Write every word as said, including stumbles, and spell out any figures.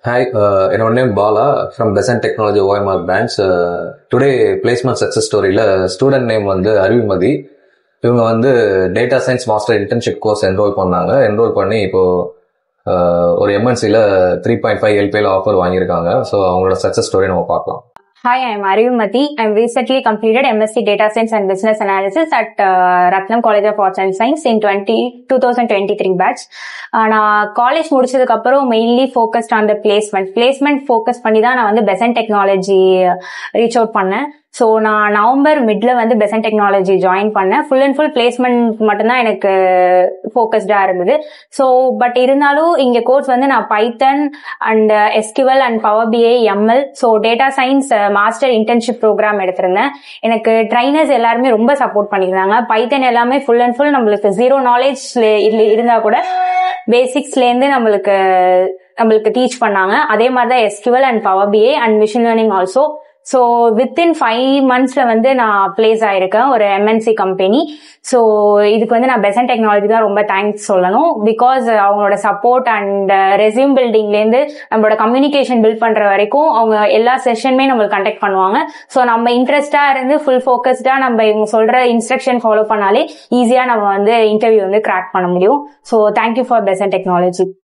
Hi, uh, என்னோட name Bala from Besant technology O M R பிரான்ச். Today placement success ஸ்டோரியில student name வந்து அறிவுமதி. இவங்க வந்து data science master internship course enrol பண்ணாங்க. என்ரோல் பண்ணி இப்போ ஒரு M N C ல three point five L P A offer வாங்கியிருக்காங்க. ஸோ அவங்களோட சக்சஸ் ஸ்டோரி நம்ம பார்க்கலாம். Hi, I am Arivumathi. I am recently completed M S c Data Science and Business Analysis at uh, Ratnam College of Arts and Science in twenty twenty-three batch. நான் college முடிச்சதுக்கு அப்புறம் mainly focused on the placement placement focus பண்ணி தான் நான் வந்து Besant technology reach out பண்ணேன். So நான் November மிட்ல வந்து பெசன்ட் டெக்னாலஜி ஜாயின் பண்ணேன். ஃபுல் அண்ட் ஃபுல் பிளேஸ்மெண்ட் மட்டும்தான் எனக்கு ஃபோக்கஸ்டா இருந்தது. ஸோ பட் இருந்தாலும் இங்க கோர்ஸ் வந்து நான் Python and SQL and Power BI ML so data science master internship program எடுத்திருந்தேன். எனக்கு ட்ரைனர்ஸ் எல்லாருமே ரொம்ப சப்போர்ட் பண்ணியிருந்தாங்க. பைத்தன் எல்லாமே ஃபுல் அண்ட் ஃபுல் நம்மளுக்கு ஜீரோ நாலேஜ் இருந்தா கூட பேசிக்ஸ்ல இருந்து நம்மளுக்கு நம்மளுக்கு டீச் பண்ணாங்க. அதே மாதிரிதான் SQL and Power BI and machine learning also. So within five மந்த்ஸ்ல வந்து நான் பிளேஸ் ஆயிருக்கேன் ஒரு M N C company. So இதுக்கு வந்து நான் பெசன்ட் டெக்னாலஜி தான் ரொம்ப தேங்க்ஸ் சொல்லணும். பிகாஸ் அவங்களோட சப்போர்ட் அண்ட் ரெஸ்யூம் பில்டிங்ல இருந்து நம்மளோட கம்யூனிகேஷன் பில்ட் பண்ற வரைக்கும் அவங்க எல்லா செஷனுமே நம்மளுக்கு கண்டக்ட் பண்ணுவாங்க. ஸோ நம்ம இன்ட்ரெஸ்டா இருந்து ஃபுல் ஃபோக்கஸ்டா நம்ம இவங்க சொல்ற இன்ஸ்ட்ரக்ஷன் ஃபாலோ பண்ணாலே ஈஸியா நம்ம வந்து இன்டர்வியூ வந்து கிராக் பண்ண முடியும். So thank you for Besant technology.